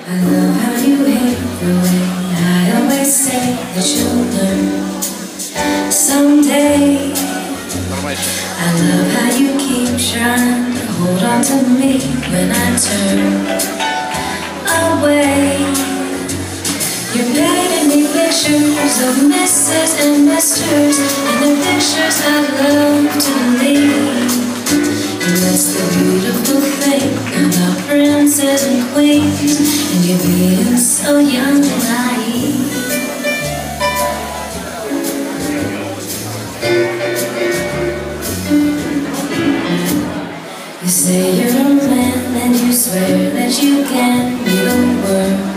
I love how you hate the way I always say that you'll learn someday. I love how you keep trying to hold on to me when I turn away. You're painting me pictures of misses and misters, and the pictures I'd love to leave. And that's the beautiful thing about princes and queens, and you being so young and naive. You say you're a man and you swear that you can be the world